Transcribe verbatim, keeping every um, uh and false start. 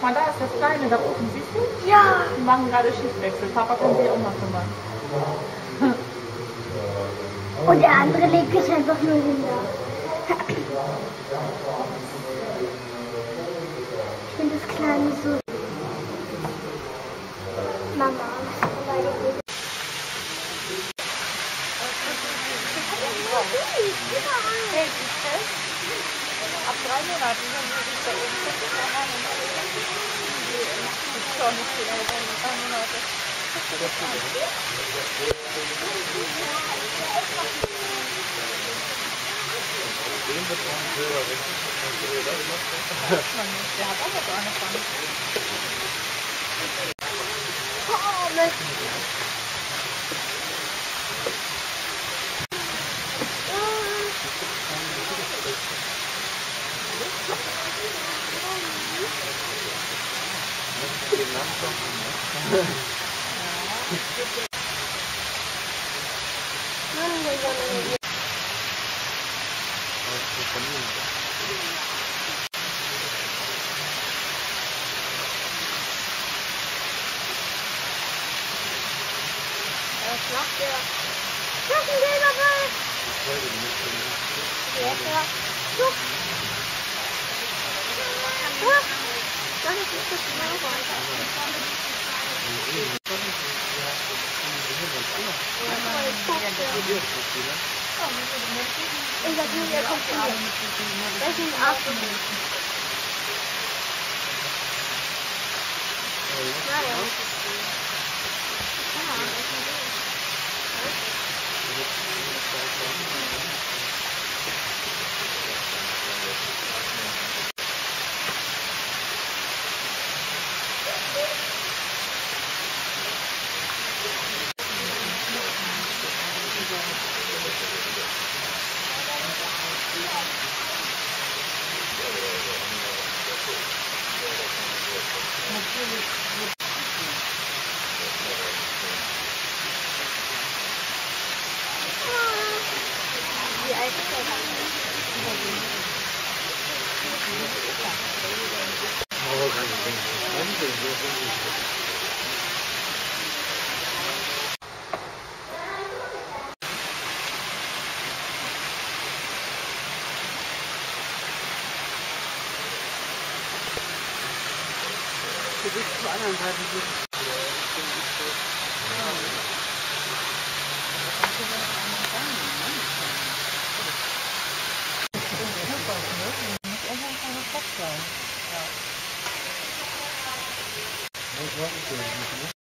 mal, da ist das Kleine da oben, siehst du? Ja. Die machen gerade Schichtwechsel. Papa kann sich auch mal kümmern. Und der andere legt es einfach nur hin. Ich finde das Kleine so. Mama, was ist Hey, die Test? Ab drei Monaten, wenn du dich da oben guckst, dann haben wir noch die schon nicht viel älter, drei Monate. Den wird man selber weg. Der hat auch was angefangen. Oh, Mensch. Was macht der? Das ist ein gelber Ball! Ja, ja. Guck! Das ist das Blaue. Ich sag nur, der kommt hier. Das ist ein Affen. Naja. Wie alt ist der dann? Du bist zur anderen Seite. Ja.